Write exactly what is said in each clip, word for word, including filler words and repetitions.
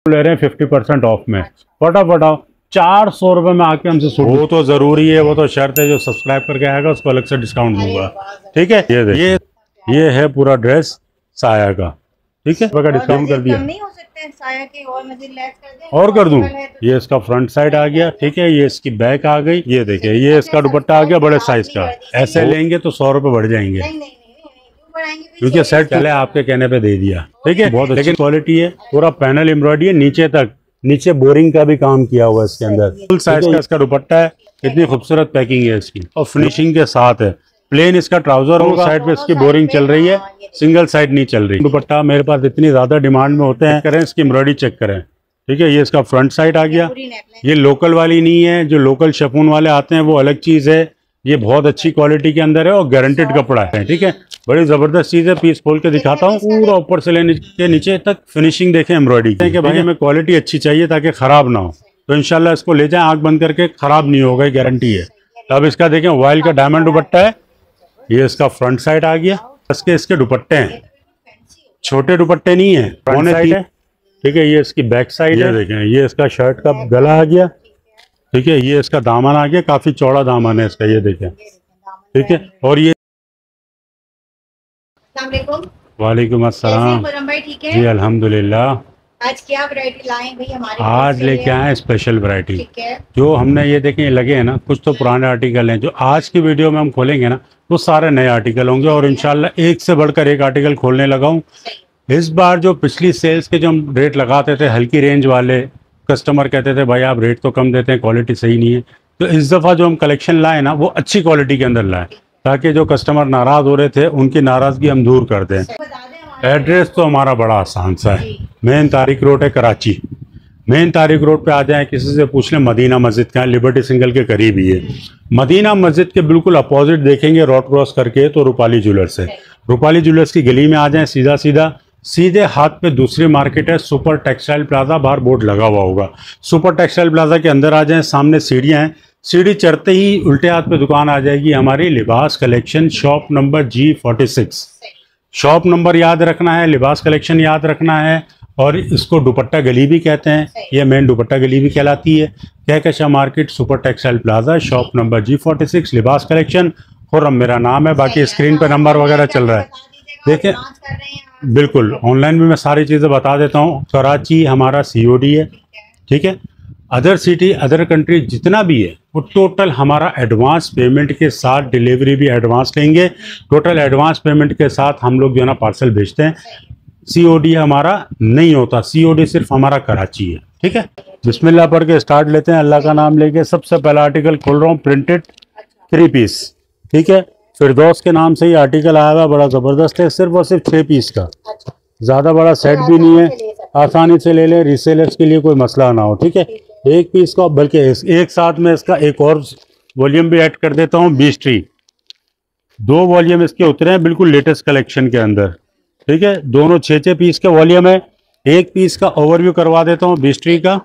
ले रहे हैं फिफ्टी परसेंट ऑफ में। फटाफट आओ, चार सौ रुपए में आके हमसे सूट। वो तो जरूरी है, वो तो शर्त है, जो सब्सक्राइब करके आएगा उसको अलग से डिस्काउंट दूंगा। ठीक है, ये देखिए, ये है पूरा ड्रेस साया का। ठीक है, डिस्काउंट कर दिया, साया के और मजीद लेस कर दें और कर दूं। ये इसका फ्रंट साइड आ गया। ठीक है, ये इसकी बैक आ गई। ये देखिए, ये इसका दुपट्टा आ गया बड़े साइज का। ऐसे लेंगे तो सौ रुपए बढ़ जाएंगे, क्योंकि सेट पहले आपके कहने पे दे दिया। ठीक है, बहुत अच्छी क्वालिटी है, पूरा पैनल एम्ब्रॉयडरी है नीचे तक, नीचे बोरिंग का भी काम किया हुआ है इसके अंदर। फुल साइज का इसका दुपट्टा है, इतनी खूबसूरत पैकिंग है इसकी और फिनिशिंग के साथ है। प्लेन इसका ट्राउजर होगा, साइड पे इसकी बोरिंग चल रही है, सिंगल साइड नहीं चल रही। दुपट्टा मेरे पास इतनी ज्यादा डिमांड में होते हैं, करें इसकी एम्ब्रॉयडरी चेक करें। ठीक है, ये इसका फ्रंट साइड आ गया। ये लोकल वाली नहीं है, जो लोकल शिफॉन वाले आते हैं वो अलग चीज है। ये बहुत अच्छी क्वालिटी के अंदर है और गारंटेड कपड़ा है। ठीक है, बड़ी जबरदस्त चीज है। पीस खोल के दिखाता हूँ, पूरा ऊपर से लेने के नीचे तक फिनिशिंग देखें एम्ब्रॉयडरी कि भाई हमें क्वालिटी अच्छी चाहिए ताकि खराब ना हो। तो इंशाल्लाह इसको ले जाएं, आंख बंद करके, खराब नहीं होगा, गारंटी है। अब इसका देखें, वाइल का डायमंड दुपट्टा है। ये इसका फ्रंट साइड आ गया। इसके इसके दुपट्टे हैं, छोटे दुपट्टे नहीं है, फ्रंट साइड है। ठीक है, ये इसकी बैक साइड है। देखें, ये इसका शर्ट का गला आ गया। ठीक है, ये इसका दामन आ गया, काफी चौड़ा दामन है इसका, ये देखें। ठीक है, और ये वालेकुम अस्सलाम जी, अल्हम्दुलिल्लाह। आज क्या वैरायटी लाए भाई हमारे? आज लेके आए हैं स्पेशल वैरायटी। जो हमने ये देखें, ये लगे हैं ना, कुछ तो पुराने आर्टिकल हैं, जो आज की वीडियो में हम खोलेंगे ना वो सारे नए आर्टिकल होंगे और इंशाल्लाह एक से बढ़कर एक आर्टिकल खोलने लगा हूँ। इस बार जो पिछली सेल्स के जो हम रेट लगाते थे, हल्की रेंज वाले कस्टमर कहते थे भाई आप रेट तो कम देते हैं, क्वालिटी सही नहीं है। तो इस दफ़ा जो हम कलेक्शन लाए ना वो अच्छी क्वालिटी के अंदर लाए, ताकि जो कस्टमर नाराज़ हो रहे थे उनकी नाराज़गी हम दूर कर दें। एड्रेस तो हमारा बड़ा आसान सा है, मेन तारिक रोड है कराची। मेन तारिक रोड पे आ जाएं, किसी से पूछ लें मदीना मस्जिद का, लिबर्टी सिंगल के करीब ही है। मदीना मस्जिद के बिल्कुल अपोजिट देखेंगे रोड क्रॉस करके तो रूपाली ज्वेलर्स है। रूपाली ज्वेलर्स की गली में आ जाएं, सीधा सीधा सीधे हाथ पे दूसरी मार्केट है सुपर टेक्सटाइल प्लाजा, बाहर बोर्ड लगा हुआ होगा। सुपर टेक्सटाइल प्लाजा के अंदर आ जाएं, सामने सीढ़ियाँ हैं, सीढ़ी चढ़ते ही उल्टे हाथ पे दुकान आ जाएगी हमारी Libaas collection, shop number G forty six. Shop number याद रखना है, लिबास कलेक्शन याद रखना है, और इसको दुपट्टा गली भी कहते हैं। ये मेन दुपट्टा गली भी कहलाती है। Kahkashan market, super textile plaza, shop number G forty six, Libaas collection. Khurram मेरा नाम है, बाकी स्क्रीन पर नंबर वगैरह चल रहा है, देखें। बिल्कुल, ऑनलाइन भी मैं सारी चीज़ें बता देता हूँ। कराची हमारा सी ओ डी है। ठीक है, अदर सिटी, अदर कंट्री जितना भी है वो टोटल हमारा एडवांस पेमेंट के साथ, डिलीवरी भी एडवांस लेंगे। टोटल एडवांस पेमेंट के साथ हम लोग जो है ना पार्सल भेजते हैं। सीओडी हमारा नहीं होता, सीओडी सिर्फ हमारा कराची है। ठीक है, बिस्मिल्लाह पढ़ के स्टार्ट लेते हैं, अल्लाह का नाम लेके। सबसे पहला आर्टिकल खोल रहा हूँ, प्रिंटेड थ्री पीस। ठीक है, फिरदौस के नाम से ही आर्टिकल आया हुआ, बड़ा ज़बरदस्त है, सिर्फ और सिर्फ छः पीस का, ज़्यादा बड़ा सेट भी नहीं है, आसानी से ले लें, रीसेलर्स के लिए कोई मसला ना हो। ठीक है, एक पीस का, बल्कि एक साथ में इसका एक और वॉल्यूम भी ऐड कर देता हूँ, बीस ट्री। दो वॉल्यूम इसके उतरे हैं बिल्कुल लेटेस्ट कलेक्शन के अंदर। ठीक है, दोनों छः छः पीस के वॉल्यूम है। एक पीस का ओवरव्यू करवा देता हूँ बीस ट्री का।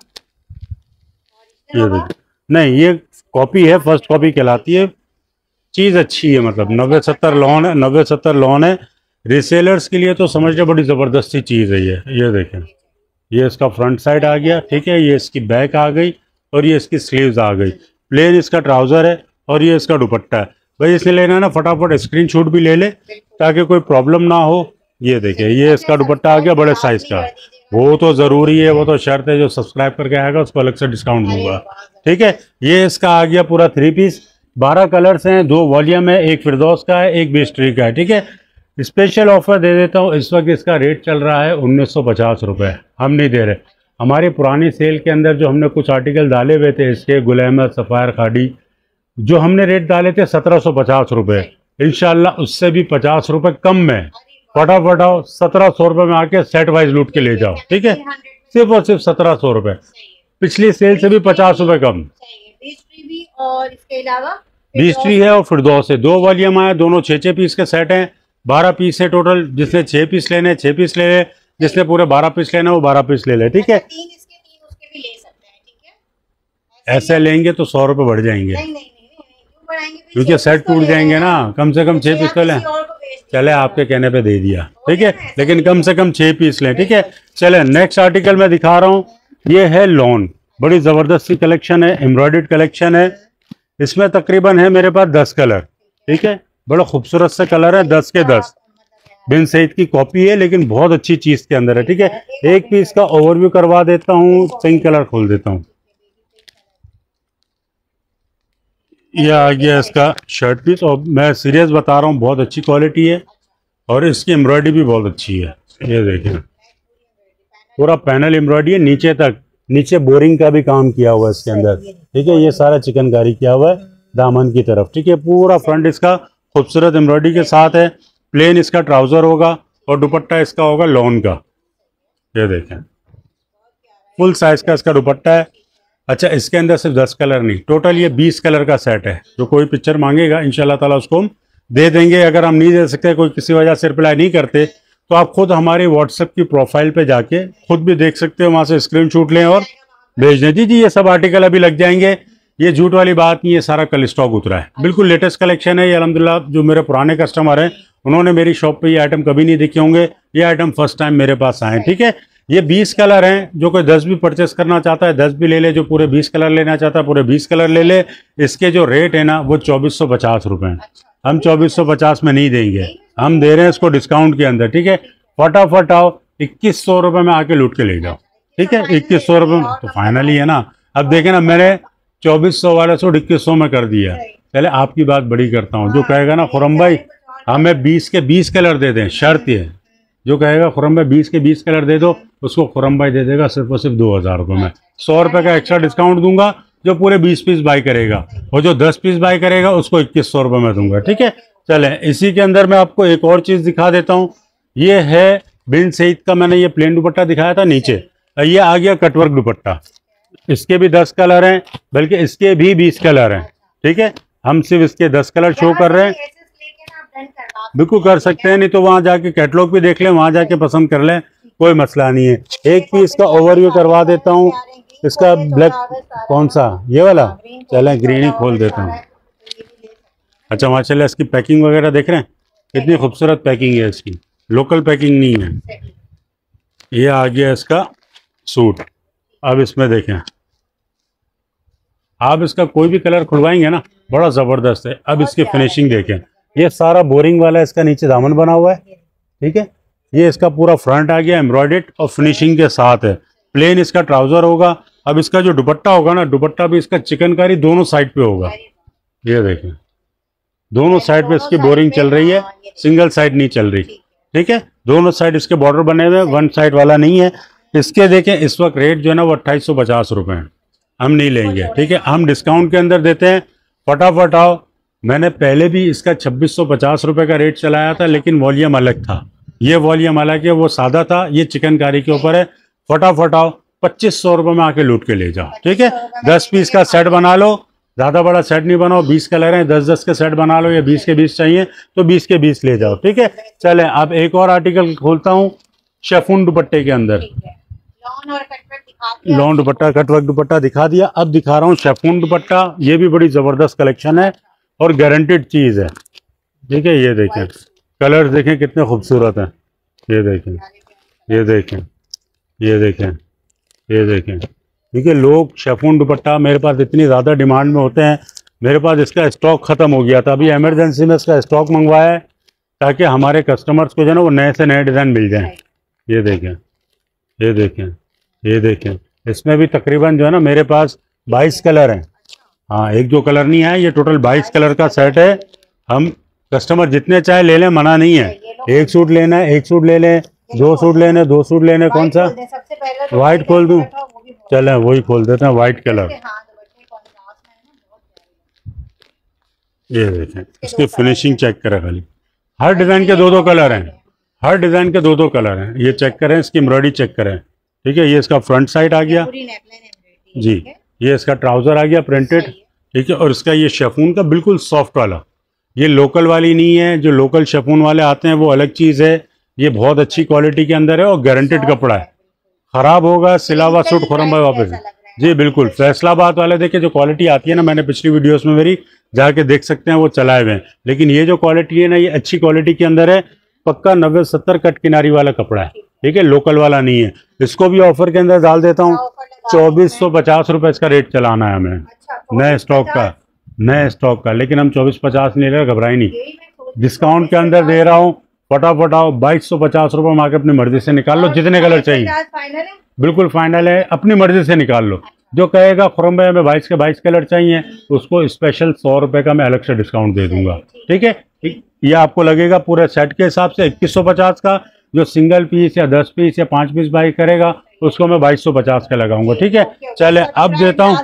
ये नहीं, ये कॉपी है, फर्स्ट कॉपी कहलाती है। चीज़ अच्छी है, मतलब नब्बे सत्तर लोन है, नब्बे सत्तर लोन है। रीसेलर्स के लिए तो समझ लो बड़ी ज़बरदस्ती चीज़ है ये। ये देखें, ये इसका फ्रंट साइड आ गया। ठीक है, ये इसकी बैक आ गई और ये इसकी स्लीव्स आ गई। प्लेन इसका ट्राउज़र है और ये इसका दुपट्टा है। भाई इसे लेना है ना, फटाफट स्क्रीनशॉट भी ले ले ताकि कोई प्रॉब्लम ना हो। ये देखिए, ये इसका दुपट्टा आ गया बड़े साइज का। वो तो ज़रूरी है, वो तो शर्त है, जो सब्सक्राइब करके आएगा उसको अलग से डिस्काउंट दूंगा। ठीक है, ये इसका आ गया पूरा थ्री पीस। बारह कलर्स हैं, दो वॉल्यूम है, एक फिरदौस का है, एक बीस ट्री का है। ठीक है, स्पेशल ऑफर दे देता हूँ, इस वक्त इसका रेट चल रहा है उन्नीस सौ पचास रुपये। हम नहीं दे रहे, हमारी पुरानी सेल के अंदर जो हमने कुछ आर्टिकल डाले हुए थे इसके, गुल अहमद, सफ़ायर खाड़ी, जो हमने रेट डाले थे सत्रह सौ पचास रुपये। इंशाल्लाह उससे भी पचास रुपये कम में फटाफट आओ, सत्रह सौ रुपये में आके सेट वाइज लूट के ले जाओ। ठीक है, सिर्फ और सिर्फ सत्रह सौ रुपये, पिछली सेल से भी पचास रुपये कम। और इसके अलावा बीस ट्री है और फिरदौस है। दो वॉल्यूम आए, दोनों छः छः पीस के सेट हैं। बारह पीस है टोटल। जिसने छः पीस लेने छः पीस ले ले, जिसने पूरे बारह पीस लेना वो बारह पीस ले ले। ठीक है, तीन इसके तीन उसके भी ले सकते हैं। ठीक है, ऐसे लेंगे तो सौ रुपये बढ़ जाएंगे, नहीं नहीं नहीं, क्यों बढ़ाएंगे, क्योंकि सेट टूट जाएंगे ना। कम से कम छः पीस तो लें। चले आपके कहने पे दे दिया, ठीक है, लेकिन कम से कम छः पीस लें, ठीक है। चले नेक्स्ट आर्टिकल मैं दिखा रहा हूँ, ये है लॉन, बड़ी ज़बरदस्त सी कलेक्शन है, एम्ब्रॉयडर्ड कलेक्शन है। इसमें तकरीबन है मेरे पास दस कलर, ठीक है, बड़ा खूबसूरत से कलर है, दस के दस बिन सईद की कॉपी है, लेकिन बहुत अच्छी चीज़ के अंदर है, ठीक है। एक पीस का ओवरव्यू करवा देता हूँ, सिंग कलर खोल देता हूँ। ये आ गया इसका शर्ट पीस, और मैं सीरियस बता रहा हूँ, बहुत अच्छी क्वालिटी है और इसकी एम्ब्रॉयडरी भी बहुत अच्छी है। ये देखें, पूरा पैनल एम्ब्रॉयडरी है नीचे तक, नीचे बोरिंग का भी काम किया हुआ है इसके अंदर, ठीक है। ये सारा चिकनकारी किया हुआ है दामन की तरफ, ठीक है। पूरा फ्रंट इसका खूबसूरत एम्ब्रॉयडरी के साथ है। प्लेन इसका ट्राउजर होगा और दुपट्टा इसका होगा लॉन का। ये देखें, फुल साइज का इसका दुपट्टा है। अच्छा, इसके अंदर सिर्फ दस कलर नहीं, टोटल ये बीस कलर का सेट है। जो कोई पिक्चर मांगेगा इंशाल्लाह ताला उसको हम दे देंगे। अगर हम नहीं दे सकते, कोई किसी वजह से रिप्लाई नहीं करते, तो आप खुद हमारी व्हाट्सएप की प्रोफाइल पे जाके खुद भी देख सकते हो, वहाँ से स्क्रीनशॉट लें और भेज दें। जी जी, ये सब आर्टिकल अभी लग जाएंगे, ये झूठ वाली बात नहीं है, सारा कल स्टॉक उतरा है, बिल्कुल लेटेस्ट कलेक्शन है ये। अल्हम्दुलिल्लाह जो मेरे पुराने कस्टमर हैं उन्होंने मेरी शॉप पे ये आइटम कभी नहीं देखे होंगे, ये आइटम फर्स्ट टाइम मेरे पास आए, ठीक है। ये बीस कलर हैं, जो कोई दस भी परचेस करना चाहता है दस भी ले ले, जो पूरे बीस कलर लेना चाहता है पूरे बीस कलर ले ले। इसके जो रेट है ना वो चौबीस सौ पचास रुपये हैं, हम चौबीस सौ पचास में नहीं देंगे, हम दे रहे हैं इसको डिस्काउंट के अंदर, ठीक है। फटाफट आओ, इक्कीस सौ रुपये में आके लूट के ले जाओ, ठीक है। इक्कीस सौ रुपये तो फाइनली है ना। अब देखें ना, मैंने चौबीस सौ वाला सूट इक्कीस सौ में कर दिया। पहले आपकी बात बड़ी करता हूँ, जो कहेगा ना खुरम भाई हमें बीस के बीस कलर दे दें, शर्त ये, जो कहेगा खुरम भाई बीस के बीस कलर दे दो, उसको खुरम भाई दे देगा सिर्फ और सिर्फ दो हज़ार रुपये में। सौ रुपये का एक्स्ट्रा डिस्काउंट दूंगा जो पूरे बीस पीस बाई करेगा, और जो दस पीस बाई करेगा उसको इक्कीस सौ रुपये में दूंगा, ठीक है। चले, इसी के अंदर मैं आपको एक और चीज़ दिखा देता हूँ। ये है बिन सईद का, मैंने ये प्लेन दुपट्टा दिखाया था नीचे, ये आ गया कटवर्क दुपट्टा। इसके भी दस कलर हैं, बल्कि इसके भी बीस कलर हैं, ठीक है। हम सिर्फ इसके दस कलर शो कर रहे हैं, बिल्कुल कर सकते हैं, नहीं तो वहां जाके कैटलॉग भी देख लें, वहां जाके पसंद कर लें, कोई मसला नहीं है। एक पीस का ओवरव्यू करवा देता हूँ। इसका ब्लैक कौन सा, ये वाला, चलें ग्रीन ही खोल देता हूँ। अच्छा माशाल्लाह, इसकी पैकिंग वगैरह देख रहे हैं, कितनी खूबसूरत पैकिंग है इसकी, लोकल पैकिंग नहीं है। ये आ गया इसका सूट। अब इसमें देखें, आप इसका कोई भी कलर खुलवाएंगे ना बड़ा ज़बरदस्त है। अब इसकी फिनिशिंग देखें, ये सारा बोरिंग वाला इसका नीचे दामन बना हुआ है, ठीक है। ये इसका पूरा फ्रंट आ गया एम्ब्रॉयडर्ड और फिनिशिंग के साथ है। प्लेन इसका ट्राउजर होगा। अब इसका जो दुपट्टा होगा ना, दुपट्टा भी इसका चिकनकारी दोनों साइड पे होगा। ये देखें, दोनों साइड पे इसकी बोरिंग चल रही है, सिंगल साइड नहीं चल रही, ठीक है। दोनों साइड इसके बॉर्डर बने हुए, वन साइड वाला नहीं है। इसके देखें इस वक्त रेट जो है ना वो अट्ठाईस सौ पचास रुपये हैं, हम नहीं लेंगे, ठीक है, हम डिस्काउंट के अंदर देते हैं। फटाफट आओ। मैंने पहले भी इसका छब्बीस सौ पचास रुपये का रेट चलाया था, लेकिन वॉल्यूम अलग था, ये वॉल्यूम अलग है, वो सादा था, ये चिकनकारी के ऊपर है। फटाफट आओ, पच्चीस सौ रुपये में आके लूट के ले जाओ, ठीक है। दस पीस का सेट बना लो, ज़्यादा बड़ा सेट नहीं बनाओ, बीस कलर हैं, दस दस के सेट बना लो, या बीस के बीस चाहिए तो बीस के बीस ले जाओ, ठीक है। चलें, अब एक और आर्टिकल खोलता हूँ शेफून दुपट्टे के अंदर। लॉन दुपट्टा, कटवर्क दुपट्टा दिखा दिया, अब दिखा रहा हूँ शेफून दुपट्टा। ये भी बड़ी ज़बरदस्त कलेक्शन है और गारंटेड चीज़ है, ठीक है। ये देखें, कलर्स देखें कितने खूबसूरत हैं, ये देखें, ये देखें, ये देखें, ये देखें, ठीक है। लोग शेफून दुपट्टा मेरे पास इतनी ज़्यादा डिमांड में होते हैं, मेरे पास इसका स्टॉक ख़त्म हो गया था, अभी एमरजेंसी में इसका स्टॉक मंगवाया है ताकि हमारे कस्टमर्स को जो है ना वो नए से नए डिज़ाइन मिल जाएँ। ये देखें, ये देखें, ये देखें, इसमें भी तकरीबन जो है ना मेरे पास बाईस कलर हैं। हाँ, एक दो कलर नहीं है, ये टोटल बाईस कलर का सेट है। हम कस्टमर जितने चाहे ले लें, मना नहीं है। एक सूट लेना है एक सूट ले लें, दो सूट लेने दो सूट लेने, कौन सा वाइट खोल दूं? चलें वही खोल देते हैं, वाइट कलर। ये देखें, इसकी फिनिशिंग चेक करें, खाली हर डिज़ाइन के दो दो कलर हैं, हर डिज़ाइन के दो दो कलर हैं। ये चेक करें, इसकी एम्ब्रॉयडरी चेक करें, ठीक है। ये इसका फ्रंट साइड आ गया जी, ये इसका ट्राउज़र आ गया प्रिंटेड, ठीक है। और इसका ये शेफून का बिल्कुल सॉफ्ट वाला, ये लोकल वाली नहीं है, जो लोकल शेफून वाले आते हैं वो अलग चीज़ है। ये बहुत अच्छी क्वालिटी के अंदर है और गारंटेड कपड़ा है, ख़राब होगा सिला हुआ सूट खुरम भाई वापस। जी बिल्कुल, फैसलाबाद वाले देखिए जो क्वालिटी आती है ना, मैंने पिछली वीडियोस में मेरी जाके देख सकते हैं वो चलाए हुए हैं, लेकिन ये जो क्वालिटी है ना ये अच्छी क्वालिटी के अंदर है, पक्का नब्बे सत्तर कट किनारी वाला कपड़ा है, ठीक है, लोकल वाला नहीं है। इसको भी ऑफर के अंदर डाल देता हूँ, चौबीस सौ पचास रुपये इसका रेट चलाना है हमें, नए स्टॉक का, नए स्टॉक का, लेकिन हम चौबीस पचास नहीं ले रहे, घबराई नहीं, डिस्काउंट के अंदर दे रहा हूँ, फटाफट आओ, बाईस सौ पचास रुपये में आके अपनी मर्जी से निकाल लो, जितने कलर चाहिए बिल्कुल फाइनल है, अपनी मर्जी से निकाल लो। जो कहेगा खुरम भाई हमें बाईस के बाईस कलर चाहिए, उसको स्पेशल सौ रुपये का मैं अलग से डिस्काउंट दे दूंगा, ठीक है। ये आपको लगेगा पूरे सेट के हिसाब से इक्कीस सौ पचास का, जो सिंगल पीस या दस पीस या पाँच पीस बाई करेगा उसको मैं बाईस सौ पचास का लगाऊंगा, ठीक है। चले अब देता हूँ,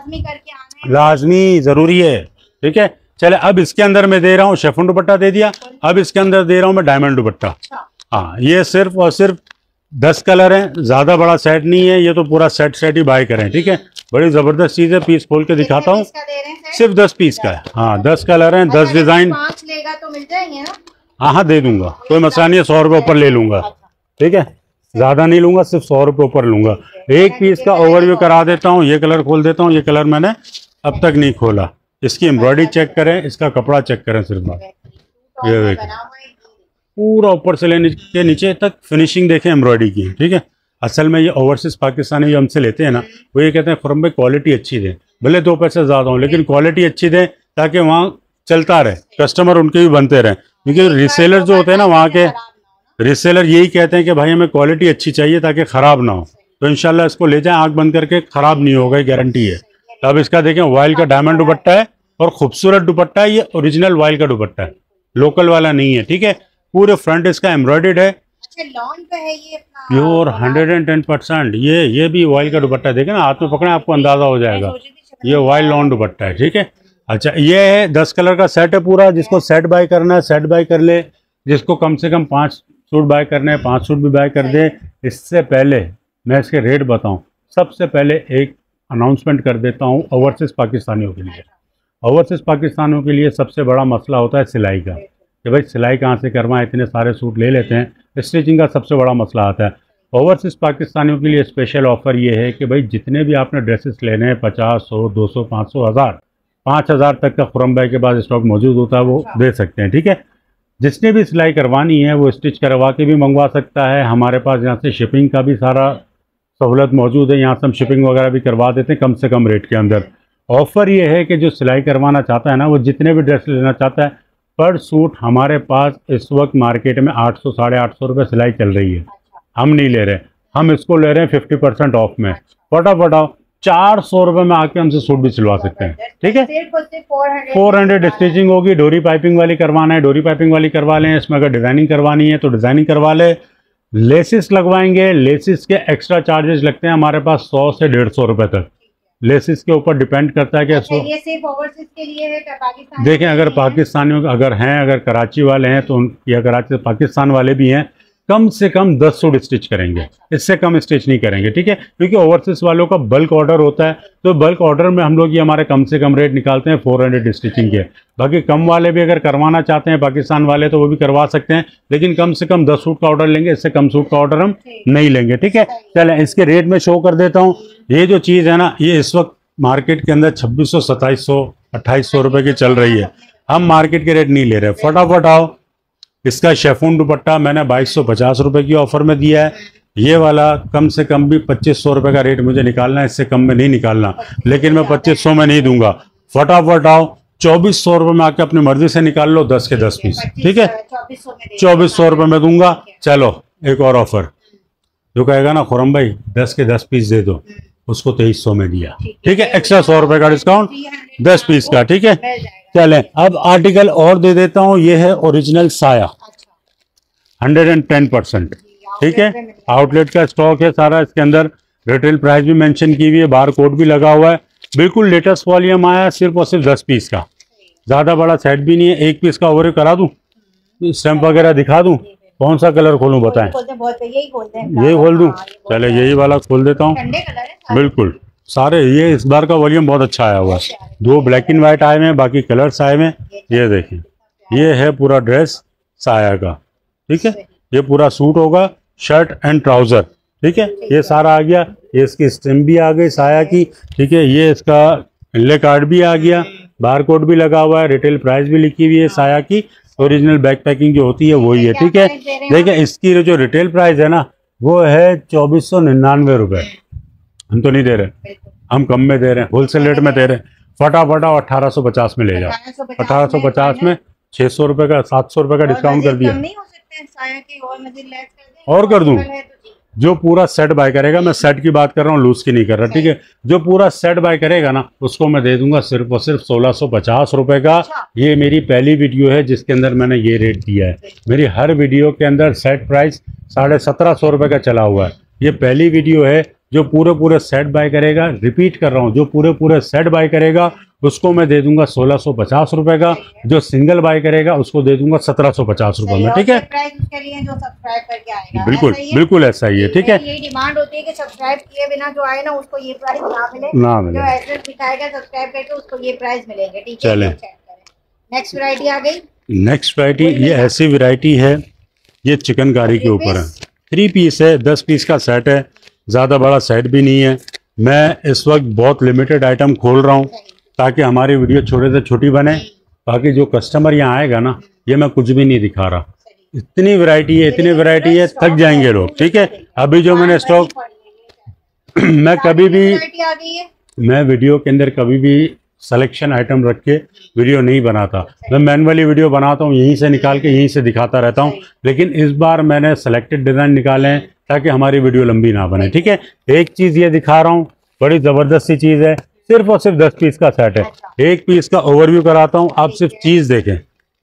लाजमी ज़रूरी है, ठीक है। चले अब इसके अंदर मैं दे रहा हूँ शेफोन दुपट्टा दे दिया, अब इसके अंदर दे रहा हूँ मैं डायमंड दुपट्टा। हाँ, ये सिर्फ और सिर्फ दस कलर हैं, ज़्यादा बड़ा सेट नहीं है, ये तो पूरा सेट सेट ही बाय करें, ठीक है। बड़ी ज़बरदस्त चीज़ है, पीस खोल के दिखाता हूँ, सिर्फ दस पीस का है। हाँ, दस कलर हैं, दस डिज़ाइन, लेगा तो मिल जाएंगे ना? हाँ हाँ दे दूंगा, कोई मसला नहीं है, सौ रुपये ऊपर ले लूंगा, ठीक है, ज़्यादा नहीं लूंगा, सिर्फ सौ रुपये ऊपर लूंगा। एक पीस का ओवरव्यू करा देता हूँ, ये कलर खोल देता हूँ, ये कलर मैंने अब तक नहीं खोला, इसकी एम्ब्रॉयडरी चेक करें, इसका कपड़ा चेक करें, सिर्फ ये देखें, पूरा ऊपर से लेने के नीचे तक फिनिशिंग देखें एम्ब्रॉयडरी की, ठीक है। असल में ये ओवरसीज पाकिस्तानी जो हमसे लेते हैं ना, वो ये कहते हैं खुरम भाई क्वालिटी अच्छी दें, भले दो पैसे ज़्यादा हो लेकिन क्वालिटी अच्छी दें, ताकि वहाँ चलता रहे, कस्टमर उनके भी बनते रहें, क्योंकि रिसेलर जो होते हैं ना वहाँ के रिसेलर यही कहते हैं कि भाई हमें क्वालिटी अच्छी चाहिए ताकि ख़राब ना हो, तो इंशाल्लाह इसको ले जाएं आँख बंद करके, ख़राब नहीं होगा, गारंटी है। तो अब इसका देखें, वाइल का डायमंड दुपट्टा है और खूबसूरत दुपट्टा है, ये ओरिजिनल वाइल का दुपट्टा है, लोकल वाला नहीं है, ठीक है। पूरे फ्रंट इसका एम्ब्रॉयडर्ड है, लॉन पे है ये अपना pure hundred and ten percent. ये ये भी वाइल का दुपट्टा देखें ना, हाथ में पकड़े आपको अंदाजा हो जाएगा, ये वाइल लॉन दुपट्टा है, ठीक है। अच्छा, ये है दस कलर का सेट है पूरा, जिसको सेट बाय करना है सेट बाय कर ले, जिसको कम से कम पाँच सूट बाय करने हैं पाँच सूट भी बाय कर दे। इससे पहले मैं इसके रेट बताऊं, सबसे पहले एक अनाउंसमेंट कर देता हूं ओवरसीज़ पाकिस्तानियों के लिए। ओवरसीज़ पाकिस्तानियों के लिए सबसे बड़ा मसला होता है सिलाई का, कि भाई सिलाई कहाँ से करवाएं, इतने सारे सूट ले लेते हैं, स्टिचिंग का सबसे बड़ा मसला आता है। ओवरसीज़ पाकिस्तानियों के लिए स्पेशल ऑफ़र ये है कि भाई जितने भी आपने ड्रेसेस लेने हैं, पचास सौ दो सौ पाँच सौ हज़ार पाँच हज़ार तक का खुरम भाई के पास स्टॉक मौजूद होता है, वो दे सकते हैं, ठीक है। जिसने भी सिलाई करवानी है वो स्टिच करवा के भी मंगवा सकता है, हमारे पास यहाँ से शिपिंग का भी सारा सहूलत मौजूद है, यहाँ से हम शिपिंग वगैरह भी करवा देते हैं कम से कम रेट के अंदर। ऑफ़र ये है कि जो सिलाई करवाना चाहता है ना, वो जितने भी ड्रेस लेना चाहता है, पर सूट हमारे पास इस वक्त मार्केट में आठ सौ साढ़े आठ सौ रुपये सिलाई चल रही है, हम नहीं ले रहे, हम इसको ले रहे हैं फिफ्टी परसेंट ऑफ में। फटाफट आओ, चार सौ रुपये में आके हमसे सूट भी सिलवा सकते हैं, ठीक है। फोर हंड्रेड स्टिचिंग होगी, डोरी पाइपिंग वाली करवाना है डोरी पाइपिंग वाली करवा लें, इसमें अगर डिज़ाइनिंग करवानी है तो डिज़ाइनिंग करवा ले। लेसिस लगवाएंगे, लेसिस के एक्स्ट्रा चार्जेस लगते हैं हमारे पास सौ से डेढ़ सौ रुपये तक, लेसिस के ऊपर डिपेंड करता है कि अच्छा, ये सिर्फ ओवरसीज के लिए है क्या पाकिस्तान? देखें, अगर पाकिस्तानियों अगर हैं, अगर कराची वाले हैं तो उन या कराची पाकिस्तान वाले भी हैं, कम से कम दस सूट स्टिच करेंगे, इससे कम स्टिच नहीं करेंगे, ठीक है। क्योंकि ओवरसीज वालों का बल्क ऑर्डर होता है, तो बल्क ऑर्डर में हम लोग ये हमारे कम से कम रेट निकालते हैं फोर हंड्रेड स्टिचिंग के। बाकी कम वाले भी अगर करवाना चाहते हैं पाकिस्तान वाले तो वो भी करवा सकते हैं, लेकिन कम से कम दस सूट का ऑर्डर लेंगे, इससे कम सूट का ऑर्डर हम नहीं लेंगे, ठीक है। चलें इसके रेट में शो कर देता हूँ। ये जो चीज़ है ना, ये इस वक्त मार्केट के अंदर छब्बीस सौ सत्ताईस सौ अट्ठाईस सौ रुपये की चल रही है, हम मार्केट के रेट नहीं ले रहे। फटाफट आओ, इसका शेफून दुपट्टा मैंने बाईस सौ पचास रुपये की ऑफ़र में दिया है, ये वाला कम से कम भी पच्चीस सौ रुपये का रेट मुझे निकालना है, इससे कम में नहीं निकालना, लेकिन मैं पच्चीस सौ में नहीं दूंगा। फटाफट आओ, चौबीस सौ रुपये में आके अपनी मर्जी से निकाल लो, दस के दस पीस, ठीक है, चौबीस सौ रुपये में दूंगा। चलो एक और ऑफ़र, जो कहेगा ना खुरम भाई दस के दस पीस दे दो, उसको तेईस सौ में दिया, ठीक है, एक्स्ट्रा सौ रुपये का डिस्काउंट दस पीस का, ठीक है। चलें अब आर्टिकल और दे देता हूँ, ये है ओरिजिनल साया हंड्रेड एंड टेन परसेंट, ठीक है, आउटलेट का स्टॉक है सारा, इसके अंदर रिटेल प्राइस भी मेंशन की हुई है, बार कोड भी लगा हुआ है, बिल्कुल लेटेस्ट वॉल्यूम आया, सिर्फ और सिर्फ दस पीस का, ज़्यादा बड़ा सेट भी नहीं है। एक पीस का ओवरव्यू करा दूँ, स्टैम्प वगैरह दिखा दूँ, कौन सा कलर खोलूँ बताएं? यही खोल दूँ, चले यही वाला खोल देता हूँ, बिल्कुल सारे। ये इस बार का वॉल्यूम बहुत अच्छा आया हुआ है, दो ब्लैक एंड वाइट आए हुए हैं, बाकी कलर्स आए हुए हैं। ये देखें, ये है पूरा ड्रेस साया का, ठीक है, ये पूरा सूट होगा, शर्ट एंड ट्राउज़र, ठीक है, ये सारा आ गया। ये इसकी स्ट्रिम भी आ गई साया की, ठीक है। ये इसका इनले कार्ड भी आ गया, बार कोड भी लगा हुआ है, रिटेल प्राइस भी लिखी हुई है साया की। ओरिजिनल बैक पैकिंग जो होती है वही है, ठीक है। देखिए इसकी जो रिटेल प्राइस है ना वो है चौबीस सौ निन्यानवे रुपये। हम तो नहीं दे रहे, हम कम में दे रहे हैं, होलसेल रेट में दे रहे हैं। फटाफटा अठारह सौ पचास में ले जाओ। अठारह सौ पचास में छः सौ रुपये का, सात सौ रुपये का डिस्काउंट कर दिया। और कर दूं? जो पूरा सेट बाय करेगा, मैं सेट की बात कर रहा हूँ, लूज की नहीं कर रहा, ठीक है। जो पूरा सेट बाय करेगा ना उसको मैं दे दूंगा सिर्फ और सिर्फ सोलह सौ पचास रुपये का। ये मेरी पहली वीडियो है जिसके अंदर मैंने ये रेट दिया है। मेरी हर वीडियो के अंदर सेट प्राइस साढ़े सत्रह सौ रुपये का चला हुआ है। ये पहली वीडियो है। जो पूरे पूरे सेट बाय करेगा, रिपीट कर रहा हूँ, जो पूरे पूरे सेट बाय करेगा उसको मैं दे दूंगा सोलह सौ पचास रुपए का। जो सिंगल बाय करेगा उसको दे दूंगा सत्रह सौ पचास रुपए में, ठीक है। जो सब्सक्राइब करके आएगा, बिल्कुल बिल्कुल ऐसा ही है, ठीक है। ये डिमांड होती है कि सब्सक्राइब किए बिना जो आए ना उसको ये प्राइस ना मिले, ना मिले। जो एड्रेस दिखाएगा सब्सक्राइब करके उसको ये प्राइस मिलेंगे, ठीक है। चले नेक्स्ट वैरायटी आ गई। नेक्स्ट वैरायटी ये ऐसी वैरायटी है, ये चिकनकारी के ऊपर है। थ्री पीस है, दस पीस का सेट है, ज़्यादा बड़ा सेट भी नहीं है। मैं इस वक्त बहुत लिमिटेड आइटम खोल रहा हूँ ताकि हमारी वीडियो छोटे से छोटी बने। बाकी जो कस्टमर यहाँ आएगा ना, ये मैं कुछ भी नहीं दिखा रहा। इतनी वैरायटी है, इतनी वैरायटी है, थक जाएंगे लोग, ठीक है। अभी जो मैंने स्टॉक मैं कभी भी मैं वीडियो के अंदर कभी भी सिलेक्शन आइटम रख के वीडियो नहीं बनाता। मैं मैनुअली वीडियो बनाता हूँ, यहीं से निकाल के यहीं से दिखाता रहता हूँ। लेकिन इस बार मैंने सेलेक्टेड डिज़ाइन निकाले हैं ताकि हमारी वीडियो लंबी ना बने, ठीक है। एक चीज़ ये दिखा रहा हूँ, बड़ी ज़बरदस्त सी चीज़ है, सिर्फ और सिर्फ दस पीस का सेट है। एक पीस का ओवरव्यू कराता हूँ, आप सिर्फ चीज़ देखें।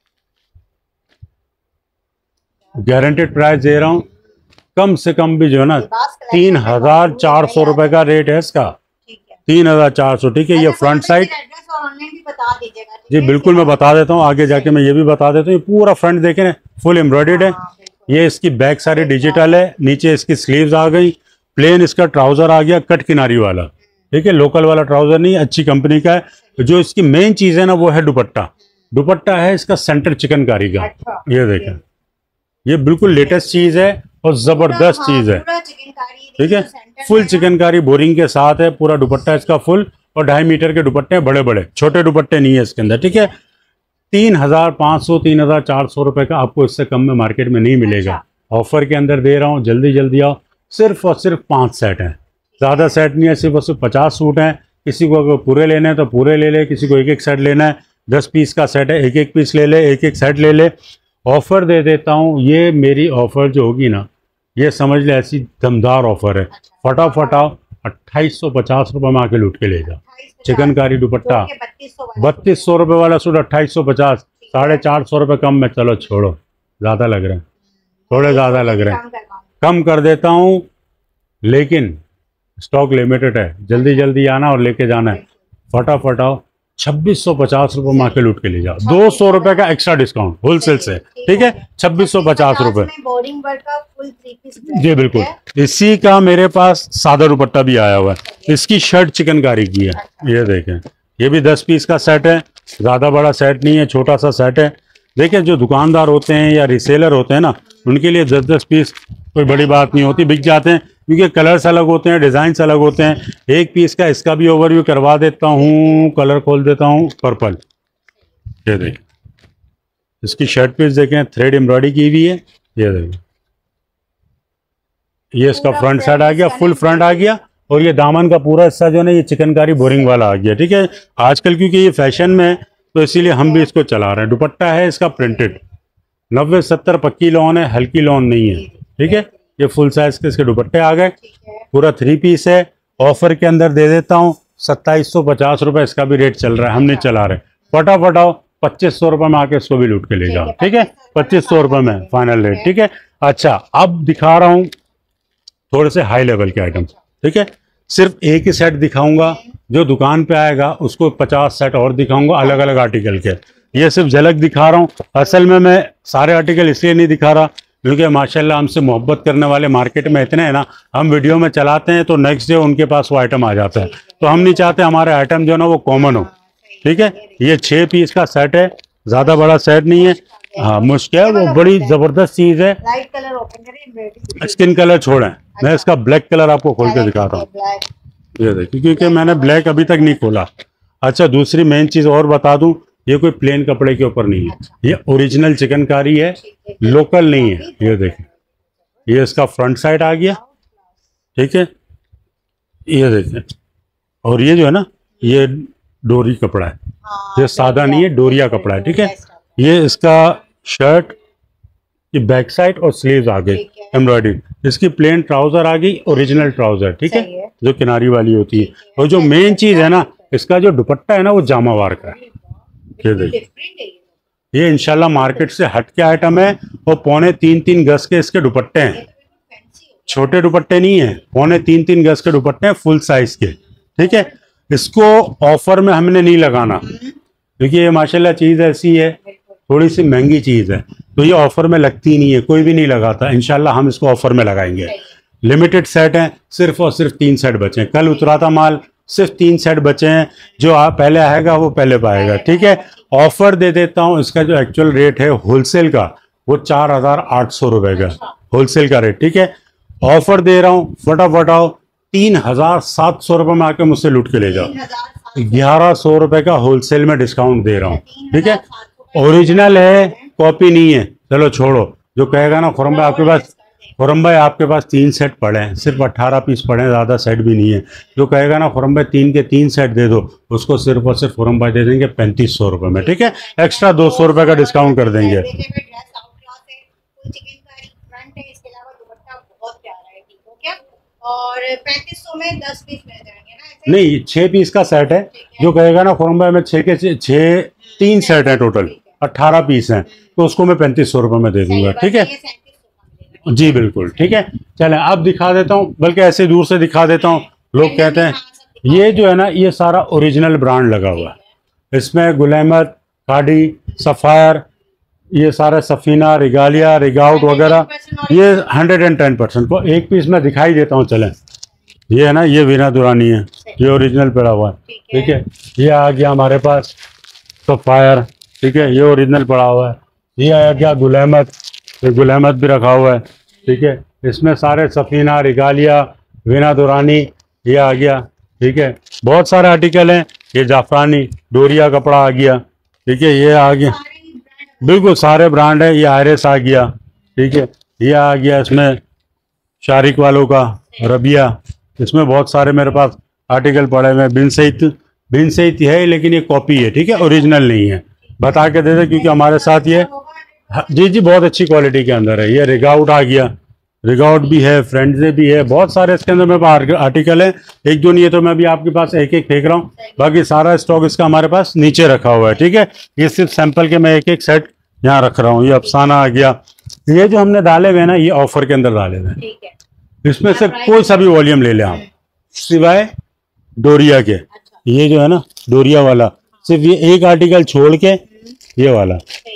गारंटेड प्राइस दे रहा हूँ, कम से कम भी जो है ना तीन हजार चार सौ रुपए का रेट है इसका, तीन हजार चार सौ, ठीक है। ये फ्रंट साइड जी बिल्कुल मैं बता देता हूँ, आगे जाके मैं ये भी बता देता हूँ। ये पूरा फ्रंट देखें ना, फुल एम्ब्रॉयडर्ड है। ये इसकी बैक सारी डिजिटल है, नीचे इसकी स्लीव्स आ गई, प्लेन इसका ट्राउजर आ गया कट किनारी वाला, ठीक है। लोकल वाला ट्राउजर नहीं, अच्छी कंपनी का है। जो इसकी मेन चीज है ना वो है दुपट्टा। दुपट्टा है इसका सेंटर चिकनकारी का, ये देखें, ये बिल्कुल लेटेस्ट चीज है और जबरदस्त चीज है, ठीक है। फुल चिकनकारी बोरिंग के साथ है, पूरा दुपट्टा इसका फुल, और ढाई मीटर के दुपट्टे हैं, बड़े बड़े, छोटे दुपट्टे नहीं है इसके अंदर, ठीक है। तीन हजार पाँच सौ तीन हजार चार सौ रुपए का आपको इससे कम में मार्केट में नहीं मिलेगा। ऑफर के अंदर दे रहा हूँ, जल्दी जल्दी आओ। सिर्फ और सिर्फ पाँच सेट हैं, ज़्यादा सेट नहीं है, सिर्फ और सिर्फ पचास सूट हैं। किसी को अगर पूरे लेने हैं तो पूरे ले ले, किसी को एक एक सेट लेना है, दस पीस का सेट है, एक एक पीस ले ले, एक एक सेट ले ले। ऑफ़र दे देता हूँ, ये मेरी ऑफ़र जो होगी ना, ये समझ ले ऐसी दमदार ऑफ़र है। फटाफट आओ, अट्ठाईस सौ पचास रुपये में आके लूट के ले जाओ। चिकनकारी दुपट्टा बत्तीस सौ रुपये वाला सूट अट्ठाईस सौ पचास, साढ़े चार सौ रुपये कम में। चलो छोड़ो, ज़्यादा लग रहे हैं, थोड़े ज़्यादा लग रहे हैं, कम कर देता हूँ, लेकिन स्टॉक लिमिटेड है। जल्दी जल्दी आना और लेके जाना है। फटाफट आओ, छब्बीस सौ पचास रुपये में आके लूट के ले जाओ। दो सौ रुपये का एक्स्ट्रा डिस्काउंट होलसेल से, ठीक है। छब्बीस सौ पचास रुपये जी बिल्कुल। इसी का मेरे पास सादा दुपट्टा भी आया हुआ है, इसकी शर्ट चिकनकारी की है, ये देखें। ये भी दस पीस का सेट है, ज़्यादा बड़ा सेट नहीं है, छोटा सा सेट है। देखिए जो दुकानदार होते हैं या रिसेलर होते हैं ना, उनके लिए दस दस पीस कोई बड़ी बात नहीं होती, बिक जाते हैं, क्योंकि कलर्स अलग होते हैं, डिज़ाइंस अलग होते हैं। एक पीस का इसका भी ओवरव्यू करवा देता हूँ, कलर खोल देता हूँ, पर्पल, ये देखिए। इसकी शर्ट पीस देखें, थ्रेड एम्ब्रॉयडरी की हुई है, ये देखिए। ये इसका फ्रंट साइड आ गया, फुल फ्रंट आ गया, और ये दामन का पूरा हिस्सा जो है ना, ये चिकनकारी बोरिंग वाला आ गया, ठीक है। आजकल क्योंकि ये फैशन में है तो इसीलिए हम भी इसको चला रहे हैं। दुपट्टा है इसका प्रिंटेड, नब्बे सत्तर पक्की लॉन है, हल्की लॉन नहीं है, ठीक है। ये फुल साइज के इसके दुपट्टे आ गए, पूरा थ्री पीस है। ऑफर के अंदर दे देता हूँ सत्ताईस सौ पचास रुपये, इसका भी रेट चल रहा है, हम नहीं चला रहे। फटाफट आओ, पच्चीस सौ रुपये में आके इसको भी लूट के ले जाओ, ठीक है। पच्चीस सौ रुपये में फाइनल रेट, ठीक है। अच्छा, अब दिखा रहा हूँ थोड़े से हाई लेवल के आइटम, ठीक है। सिर्फ एक ही सेट दिखाऊंगा, जो दुकान पे आएगा उसको पचास सेट और दिखाऊंगा अलग अलग आर्टिकल के। ये सिर्फ झलक दिखा रहा हूँ, असल में मैं सारे आर्टिकल इसलिए नहीं दिखा रहा क्योंकि माशाल्लाह हमसे मोहब्बत करने वाले मार्केट में इतने हैं ना, हम वीडियो में चलाते हैं तो नेक्स्ट डे उनके पास वो आइटम आ जाता है। तो हम नहीं चाहते हमारे आइटम जो है ना वो कॉमन हो, ठीक है। ये छः पीस का सेट है, ज़्यादा बड़ा सेट नहीं है, हाँ मुश्क है, वो बड़ी जबरदस्त चीज है। लाइट कलर ओपन करें, स्किन कलर छोड़ें, मैं इसका ब्लैक कलर आपको खोल के दिखाता हूँ। ये देखिए, क्योंकि मैंने ब्लैक अभी तक नहीं खोला। अच्छा, दूसरी मेन चीज और बता दूं, ये कोई प्लेन कपड़े के ऊपर नहीं है, ये ओरिजिनल चिकनकारी है, लोकल नहीं है। ये देखिए, ये इसका फ्रंट साइड आ गया, ठीक है, ये देखिए। और ये जो है ना, ये डोरी कपड़ा है, ये सादा नहीं है, डोरिया कपड़ा है, ठीक है। ये इसका शर्ट की बैक साइड और स्लीव्स आ गई एम्ब्रॉयडरी, इसकी प्लेन ट्राउजर आ गई, ओरिजिनल ट्राउजर, ठीक है, जो किनारी वाली होती है। और जो मेन चीज है ना, इसका जो दुपट्टा है ना, वो जामावार का है। ये देखिए, ये इंशाल्लाह मार्केट से हट के आइटम है, और पौने तीन तीन गज के इसके दुपट्टे हैं, छोटे दुपट्टे नहीं है, पौने तीन तीन गज के दुपट्टे हैं, फुल साइज के, ठीक है। इसको ऑफर में हमने नहीं लगाना, क्योंकि ये माशाल्लाह चीज ऐसी है, थोड़ी सी महंगी चीज है, तो ये ऑफर में लगती नहीं है, कोई भी नहीं लगाता। इंशाल्लाह हम इसको ऑफर में लगाएंगे। लिमिटेड सेट हैं, सिर्फ और सिर्फ तीन सेट बचे हैं, कल उतरा था माल, सिर्फ तीन सेट बचे हैं, जो आप पहले आएगा वो पहले पाएगा, ठीक है। ऑफर दे देता हूँ, इसका जो एक्चुअल रेट है होलसेल का, वो चार हजार आठ सौ रुपए का होलसेल का रेट, ठीक है। ऑफर दे रहा हूँ, फटाफट आओ, तीन हजार सात सौ रुपये में आके मुझसे लूट के ले जाओ। ग्यारह सौ रुपए का होलसेल में डिस्काउंट दे रहा हूँ, ठीक है। ओरिजिनल है, कॉपी नहीं है। चलो छोड़ो, जो कहेगा ना खुरम भाई आपके पास खुरम भाई आपके पास तीन सेट पड़े हैं, सिर्फ अट्ठारह पीस पड़े हैं, ज़्यादा सेट भी नहीं है, जो कहेगा ना खुरम भाई तीन के तीन सेट दे दो, उसको सिर्फ और सिर्फ खुरम भाई दे देंगे पैंतीस सौ रुपये में, ठीक है। एक्स्ट्रा दो सौ रुपये का डिस्काउंट कर देंगे। और पैंतीस सौ में दस पीस मिल जाएंगे ना? नहीं, छह पीस का सेट है, जो कहेगा ना खुरम भाई में छह के छह तीन सेट है, टोटल अट्ठारह पीस हैं, तो उसको मैं पैंतीस सौ रुपये में दे दूंगा, ठीक है जी, बिल्कुल, ठीक है। चलें अब दिखा देता हूँ, बल्कि ऐसे दूर से दिखा देता हूँ। लोग कहते हैं ये जो है ना, ये सारा ओरिजिनल ब्रांड लगा हुआ है, इसमें गुलैमत, खाड़ी, सफ़ायर, ये सारा सफीना, रिगालिया, रिगाउट वगैरह, ये हंड्रेड एंड टेन परसेंट को एक पीस में दिखाई देता हूँ। चलें, ये है ना, ये वीना दुरानी है, ये ओरिजिनल पड़ा हुआ है, ठीक है। ये आ गया हमारे पास सफ़ायर, ठीक है, ये ओरिजिनल पड़ा हुआ है। ये आ गया गुलैमत, ये गुलैमत भी रखा हुआ है, ठीक है। इसमें सारे सफीना, रिगालिया, वीना दुरानी, ये आ गया, ठीक है। बहुत सारे आर्टिकल हैं। ये जाफरानी डोरिया कपड़ा आ गया, ठीक है, ये आ गया, बिल्कुल सारे ब्रांड है। ये आयरस आ गया, ठीक है, ये आ गया, इसमें शारिक वालों का रबिया, इसमें बहुत सारे मेरे पास आर्टिकल पड़े हुए हैं। बिन सईद बिन सईद है, लेकिन ये कॉपी है, ठीक है, ओरिजिनल नहीं है, बता के दे दे, क्योंकि हमारे साथ ये जी जी बहुत अच्छी क्वालिटी के अंदर है। ये रिगाउट आ गया, रिगाउट भी है, फ्रेंड्स भी है, बहुत सारे इसके अंदर मेरे पास आर्टिकल है, एक दो नहीं है, तो मैं भी आपके पास एक एक फेंक रहा हूँ, बाकी सारा स्टॉक इसका हमारे पास नीचे रखा हुआ है, ठीक है। ये सिर्फ सैंपल के मैं एक एक सेट यहाँ रख रहा हूँ। ये अफसाना आ गया, ये जो हमने डाले हुए हैं ना, ये ऑफर के अंदर डाले हुए हैं, इसमें से कोई सा भी वॉल्यूम ले लें आप, सिवाय डोरिया के। ये जो है ना डोरिया वाला, सिर्फ ये एक आर्टिकल छोड़ के, ये वाला,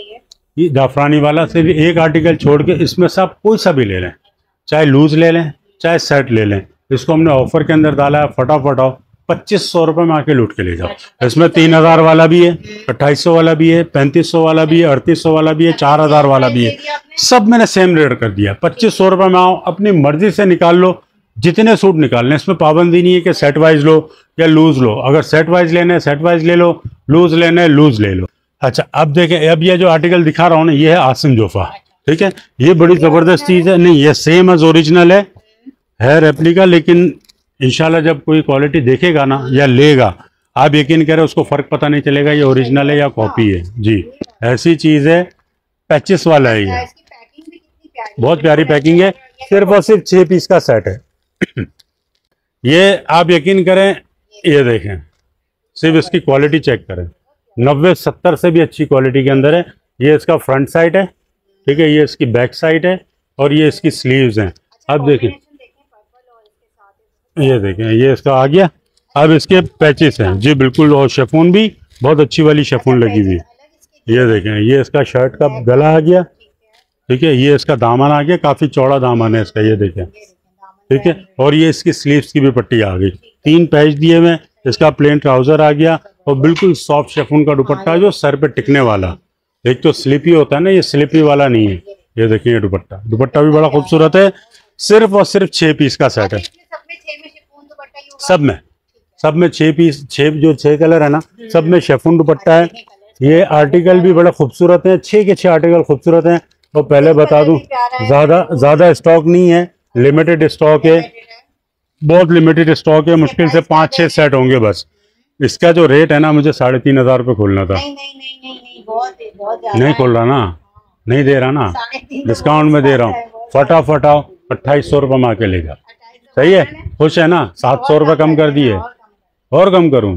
ये जाफरानी वाला, सिर्फ एक आर्टिकल छोड़ के, इसमें से आप कोई सा भी ले लें, चाहे लूज ले लें, चाहे सेट ले लें। इसको हमने ऑफर के अंदर डाला है, फटाफट आओ, पच्चीस सौ रुपये में आके लूट के ले जाओ। इसमें तीन हजार वाला भी है, अट्ठाईस सौ वाला भी है, पैंतीस सौ वाला भी है, अड़तीस सौ वाला भी है, चार हजार वाला भी है, सब मैंने सेम रेट कर दिया। पच्चीस सौ रुपये में आओ, अपनी मर्जी से निकाल लो, जितने सूट निकालने, इसमें पाबंदी नहीं है कि सेट वाइज लो या लूज लो। अगर सेट वाइज लेना है सेट वाइज ले लो, लूज लेना है लूज ले लो। अच्छा अब देखें, अब ये जो आर्टिकल दिखा रहा हूँ ना, ये है आसिम जोफा, ठीक है, ये बड़ी जबरदस्त चीज है। नहीं, ये सेम एज ओरिजिनल है, है रेप्लिका, लेकिन इंशाल्लाह जब कोई क्वालिटी देखेगा ना या लेगा, आप यकीन करें उसको फर्क पता नहीं चलेगा ये ओरिजिनल है या कॉपी है जी। ऐसी चीज है, पैचिस वाला है ये, बहुत प्यारी पैकिंग है, सिर्फ और सिर्फ छह पीस का सेट है। ये आप यकीन करें, ये देखें, सिर्फ इसकी क्वालिटी चेक करें, नब्बे सत्तर से भी अच्छी क्वालिटी के अंदर है। ये इसका फ्रंट साइड है, ठीक है, ये इसकी बैक साइड है, और ये इसकी स्लीव्स हैं। अब देखें, ये देखें, ये इसका आ गया। अब इसके पैचेस हैं जी, बिल्कुल, और शेफून भी बहुत अच्छी वाली शेफून लगी हुई। ये देखें, ये इसका शर्ट का गला आ गया, ठीक है, ये इसका दामन आ गया, काफी चौड़ा दामन है इसका, ये देखें, ठीक है, और ये इसकी स्लीव्स की भी पट्टी आ गई, तीन पैच दिए हुए, इसका प्लेन ट्राउजर आ गया, और बिल्कुल सॉफ्ट शेफून का दुपट्टा जो सर पे टिकने वाला, एक तो स्लीपी होता है ना, ये स्लीपी वाला नहीं है। ये देखिए दुपट्टा, दुपट्टा भी बड़ा खूबसूरत है। सिर्फ और सिर्फ छह पीस का सेट है, सब में छह में शिफॉन दुपट्टा ही होगा। सब में सब में छह पीस, छह जो छह कलर है ना, सब में शिफॉन दुपट्टा है। ये आर्टिकल भी बड़ा खूबसूरत है, छह के छह आर्टिकल खूबसूरत हैं। और पहले बता दूं, ज्यादा ज्यादा स्टॉक नहीं है, लिमिटेड स्टॉक है, बहुत लिमिटेड स्टॉक है। मुश्किल से पाँच छह सेट होंगे बस। इसका जो रेट है ना, मुझे साढ़े तीन हजार रुपये खोलना था। नहीं नहीं नहीं नहीं नहीं बहुत है, बहुत ज्यादा नहीं है। खोल रहा ना, नहीं दे रहा ना, साढ़े तीन तो डिस्काउंट में बहुत दे रहा ज्यादा है, हूँ। बहुत फटाफट आओ, अट्ठाईस सौ रुपये में आके ले जा। सही है, खुश है ना? सात सौ रुपये कम कर दिए, और कम और कम करूँ?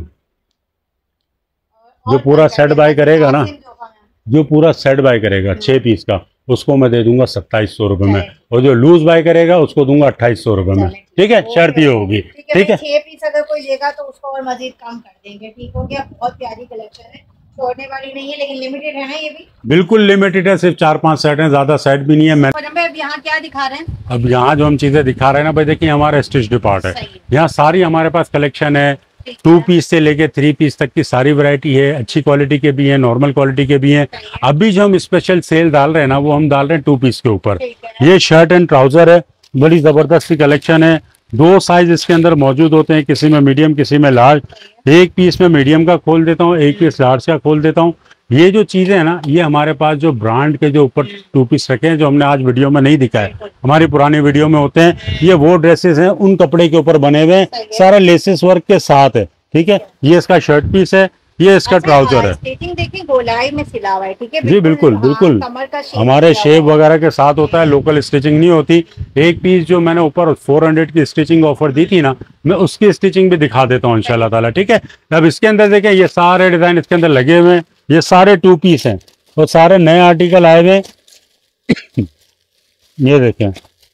और जो पूरा सेट बाय करेगा ना, आसिम जोखा में। जो पूरा सेट बाय करेगा छह पीस का, उसको मैं दे दूंगा सत्ताईस सौ रुपये में। और जो लूज बाय करेगा उसको दूंगा अट्ठाईस सौ रुपये में। ठीक है, शर्त ये होगी। ठीक है, छह पीस अगर कोई लेगा तो उसको और मजीद कम कर देंगे। ठीक हो गया, बहुत प्यारी कलेक्शन है, छोड़ने वाली नहीं है, लेकिन लिमिटेड है ना ये भी। बिल्कुल लिमिटेड है, सिर्फ चार पांच सेट हैं, ज्यादा सेट भी नहीं है। मैं और अब यहाँ क्या दिखा रहे हैं? अब यहाँ जो हम चीजें दिखा रहे हैं ना भाई, देखिए हमारा स्टिच डिपार्ट है। सही है। यहाँ सारी हमारे पास कलेक्शन है, ठीक टू है। पीस से लेके थ्री पीस तक की सारी वैरायटी है। अच्छी क्वालिटी के भी हैं, नॉर्मल क्वालिटी के भी हैं। सही है। अभी जो हम स्पेशल सेल डाल रहे हैं ना, वो हम डाल रहे हैं टू पीस के ऊपर। ठीक है। ये शर्ट एंड ट्राउजर है, बड़ी जबरदस्त सी कलेक्शन है। दो साइज इसके अंदर मौजूद होते हैं, किसी में मीडियम, किसी में लार्ज। एक पीस में मीडियम का खोल देता हूँ, एक पीस लार्ज का खोल देता हूँ। ये जो चीजें हैं ना, ये हमारे पास जो ब्रांड के जो ऊपर टू पीस रखे हैं, जो हमने आज वीडियो में नहीं दिखाए, हमारी पुरानी वीडियो में होते हैं। ये वो ड्रेसेस हैं, उन कपड़े के ऊपर बने हुए हैं, सारा लेसेस वर्क के साथ है। ठीक है, ये इसका शर्ट पीस है, ये इसका ट्राउजर है। स्टिचिंग देखिए गोलाई में सिला हुआ है। ठीक है, जी बिल्कुल हाँ, बिल्कुल, कमर का शेप हमारे सिला शेप हुआ है। वगैरह के साथ होता है, लोकल स्टिचिंग नहीं होती। एक पीस जो मैंने ऊपर चार सौ की स्टिचिंग ऑफर दी थी ना, मैं उसकी स्टिचिंग भी दिखा देता हूँ इंशाल्लाह ताला। ठीक है, अब इसके अंदर देखें, ये सारे डिजाइन इसके अंदर लगे हुए हैं, ये सारे टू पीस हैं और सारे नए आर्टिकल आए हुए हैं। ये देखें,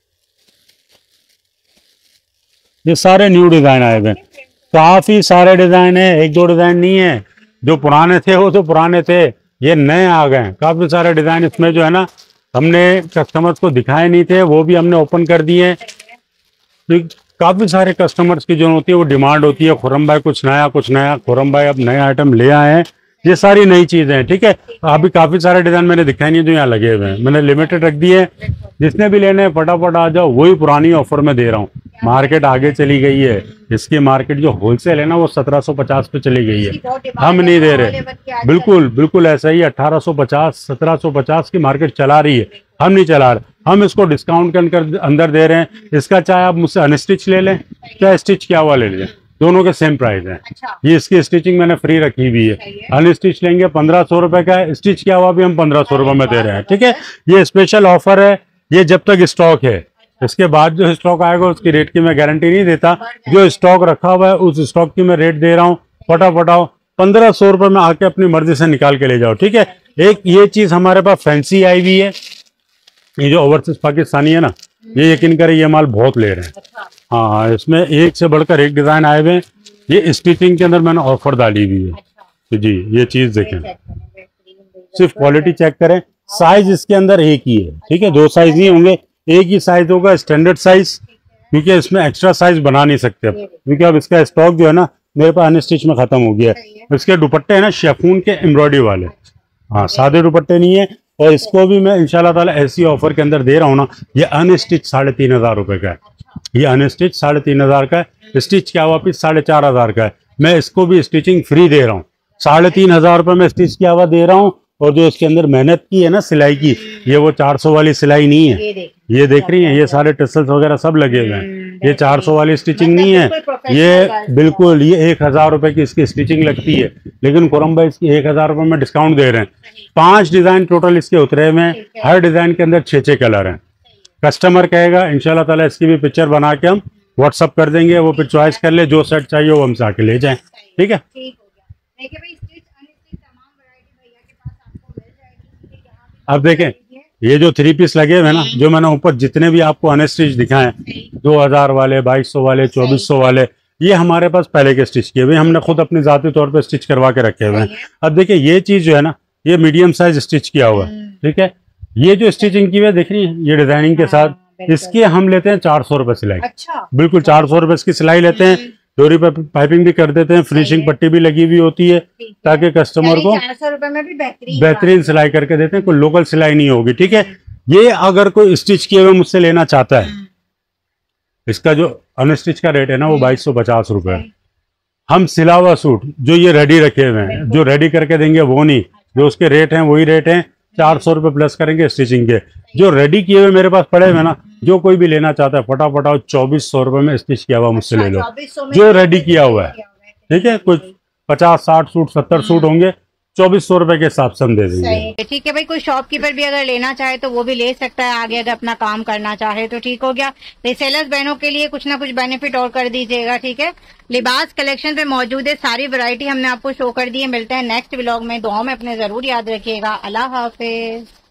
ये सारे न्यू डिजाइन आए हुए हैं, काफी सारे डिजाइन है, एक दो डिजाइन नहीं है। जो पुराने थे वो तो पुराने थे, ये नए आ गए हैं। काफी सारे डिजाइन इसमें जो है ना, हमने कस्टमर्स को दिखाए नहीं थे, वो भी हमने ओपन कर दिए हैं। तो काफी सारे कस्टमर्स की जो होती है वो डिमांड होती है, खुरम भाई कुछ नया कुछ नया, खुरम भाई अब नए आइटम ले आए हैं। ये सारी नई चीजें हैं। ठीक है, अभी काफी सारे डिजाइन मैंने दिखाए नहीं जो यहाँ लगे हुए हैं, मैंने लिमिटेड रख दिए हैं। जिसने भी लेने हैं फटाफट आ जाओ, वही पुरानी ऑफर में दे रहा हूँ। मार्केट आगे चली गई है, इसकी मार्केट जो होलसेल है ना, वो सत्रह सौ पचास पे चली गई है, हम नहीं दे रहे। बिल्कुल बिल्कुल ऐसा ही, अठारह सौ पचास सत्रह सौ पचास की मार्केट चला रही है, हम नहीं चला रहे। हम इसको डिस्काउंट के अंदर अंदर दे रहे हैं। इसका चाहे आप मुझसे अनस्टिच ले लें, चाहे स्टिच किया हुआ ले लें, दोनों के सेम प्राइस है। अच्छा। ये इसकी स्टिचिंग मैंने फ्री रखी हुई है। अनस्टिच लेंगे पंद्रह सौ रुपए का है, स्टिच किया हुआ भी हम पंद्रह सौ रुपए में दे रहे हैं। ठीक है, ये स्पेशल ऑफर है, ये जब तक स्टॉक है। इसके बाद जो स्टॉक आएगा उसकी रेट की मैं गारंटी नहीं देता। जो स्टॉक रखा हुआ है उस स्टॉक की मैं रेट दे रहा हूँ। फटाफट आओ, पंद्रह सौ रुपए में आके अपनी मर्जी से निकाल के ले जाओ। ठीक है, एक ये चीज हमारे पास फैंसी आई हुई है, ये जो ओवरसीज पाकिस्तानी है ना, ये यकीन करें ये माल बहुत ले रहे हैं। हाँ हाँ, इसमें एक से बढ़कर एक डिजाइन आए हुए हैं। ये स्टिचिंग के अंदर मैंने ऑफर डाली हुई है। तो जी ये चीज देखें, सिर्फ क्वालिटी चेक करें। साइज इसके अंदर एक ही है। ठीक है, दो साइज नहीं होंगे, एक ही साइज होगा, स्टैंडर्ड साइज, क्योंकि इसमें एक्स्ट्रा साइज बना नहीं सकते अब, क्योंकि अब इसका स्टॉक जो है ना मेरे पास अनस्टिच में खत्म हो गया है। इसके दुपट्टे हैं ना शिफॉन के एम्ब्रॉयडरी वाले, हाँ सादे दुपट्टे नहीं है। और इसको भी मैं इंशाल्लाह ताला ऐसी ऑफर के अंदर दे रहा हूँ ना, ये अनस्टिच साढ़े तीन हजार रुपए का है। ये अनस्टिच साढ़े तीन हजार का है, स्टिच किया हुआ पीस साढ़े चार हजार का है। मैं इसको भी स्टिचिंग फ्री दे रहा हूँ, साढ़े तीन हजार रुपये में स्टिच किया हुआ दे रहा हूँ। और जो इसके अंदर मेहनत की है ना सिलाई की, ये वो चार सौ वाली सिलाई नहीं है। ये देख, ये देख रही हैं, ये सारे टसल्स वगैरह सब लगे हुए हैं। ये चार सौ वाली स्टिचिंग नहीं है, ये बिल्कुल ये एक हजार रुपए की इसकी स्टिचिंग लगती है। लेकिन खुरम भाई इसकी एक हजार रुपये में डिस्काउंट दे रहे हैं। पांच डिजाइन टोटल इसके उतरे हुए हैं, हर डिजाइन के अंदर छः छः कलर हैं। कस्टमर कहेगा इंशाल्लाह ताला इसकी भी पिक्चर बना के हम व्हाट्सअप कर देंगे, वो फिर चॉइस कर ले, जो सेट चाहिए वो हमसे आके ले जाएं। ठीक है, ठीक हो गया। देखिए भाई, स्टिच अनस्टिच तमाम वैरायटी भैया के पास आपको मिल जाएगी। अब देखें ये जो थ्री पीस लगे हुए हैं ना, जो मैंने ऊपर जितने भी आपको अनस्टिच दिखाए, दो हजार वाले, बाईस सौ वाले, चौबीस सौ वाले, ये हमारे पास पहले के स्टिच किए हुए, हमने खुद अपने जाती तौर पे स्टिच करवा के रखे हुए हैं। अब देखिए ये चीज जो है ना, ये मीडियम साइज स्टिच किया हुआ है। ठीक है, ये जो स्टिचिंग की हुई है देख रही है, ये डिजाइनिंग के साथ, इसके हम लेते हैं चार सौ रुपए सिलाई। अच्छा, बिल्कुल चार सौ रुपए इसकी सिलाई लेते हैं। डोरी पर पाइपिंग भी कर देते हैं, फिनिशिंग पट्टी भी लगी हुई होती है ताकि कस्टमर को चार सौ रुपए में भी बेहतरीन बेहतरीन सिलाई करके देते हैं, कोई लोकल सिलाई नहीं होगी। ठीक है, ये अगर कोई स्टिच किए हुए मुझसे लेना चाहता है, इसका जो अनस्टिच का रेट है ना वो बाईस सौ पचास रुपए है। हम सिला हुआ सूट जो ये रेडी रखे हुए हैं, जो रेडी करके देंगे वो नहीं, जो उसके रेट हैं वही रेट हैं, चार सौ रुपये प्लस करेंगे स्टिचिंग के। जो रेडी किए हुए मेरे पास पड़े हुए ना, जो कोई भी लेना चाहता है फटाफट चौबीस सौ रुपये में स्टिच किया हुआ मुझसे ले लो, जो रेडी किया हुआ है। ठीक है, कुछ पचास साठ सूट सत्तर सूट होंगे, चौबीस सौ रुपए के हिसाब से हम दे देंगे। ठीक है भाई, कोई शॉपकीपर भी अगर लेना चाहे तो वो भी ले सकता है आगे, अगर अपना काम करना चाहे तो। ठीक हो गया, रिसेलर्स बहनों के लिए कुछ ना कुछ बेनिफिट और कर दीजिएगा। ठीक है, लिबास कलेक्शन पे मौजूद है, सारी वैरायटी हमने आपको शो कर दी है। मिलते हैं नेक्स्ट व्लॉग में, दुआओं में अपने जरूर याद रखिएगा। अल्लाह हाफिज।